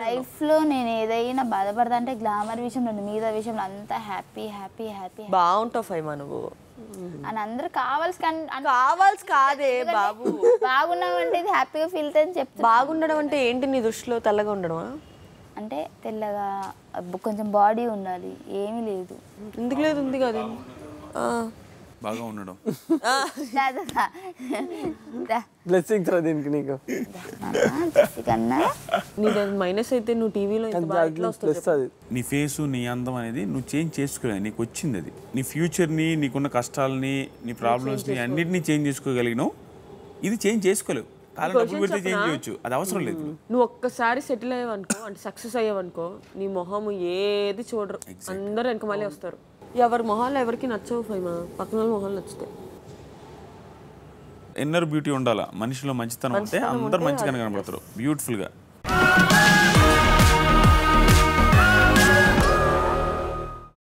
లైఫ్లో నేను ఏదైనా బాధపడతా అంటే గ్లామర్ విషయంలో మిగతా విషయంలో అంతా హ్యాపీ హ్యాపీ హ్యాపీ బాగుంటావు ఫైమా నువ్వు అని అందరూ కావాల్సి కాదే బాబు. బాగున్నావు అంటే ఇది హ్యాపీగా ఫీల్ అవుతుంది చెప్తా. బాగుండడం అంటే ఏంటి నీ దృష్టిలో? తెల్లగా ఉండడమా? అంటే తెల్లగా కొంచెం బాడీ ఉండాలి, ఏమీ లేదు. ఎందుకు లేదు? ఉంది కదా బాగా ఉండడం. బ్లెస్సింగ్స్ రా దీనికి నీకు. కన్నా నీది మైనస్ అయితే నువ్వు టీవీలో వస్తుంది. నీ ఫేసు నీ అందం అనేది నువ్వు చేంజ్ చేసుకోలేదు, నీకు వచ్చింది అది. నీ ఫ్యూచర్ని, నీకున్న కష్టాలని, నీ ప్రాబ్లమ్స్ని అన్నిటినీ చేంజ్ చేసుకోగలిగినావు. ఇది చేంజ్ చేసుకోలేవు. కాలం డబ్బులు పెడితే చేంజ్ చేయొచ్చు, అది అవసరం లేదు. నువ్వు ఒక్కసారి సెటిల్ అయ్యావనుకో, అంటే సక్సెస్ అయ్యావనుకో, నీ మొహం ఏది చూడరు, అందరూ వెనక మళ్ళీ వస్తారు. ఎవరి మొహాలు ఎవరికి నచ్చవు ఫైమా, పక్కన మొహాలు నచ్చుతాయి. ఇన్నర్ బ్యూటీ ఉండాలా మనిషిలో, మంచితనం ఉంటే అందరు మంచిగానే కనబడతారు, బ్యూటిఫుల్గా.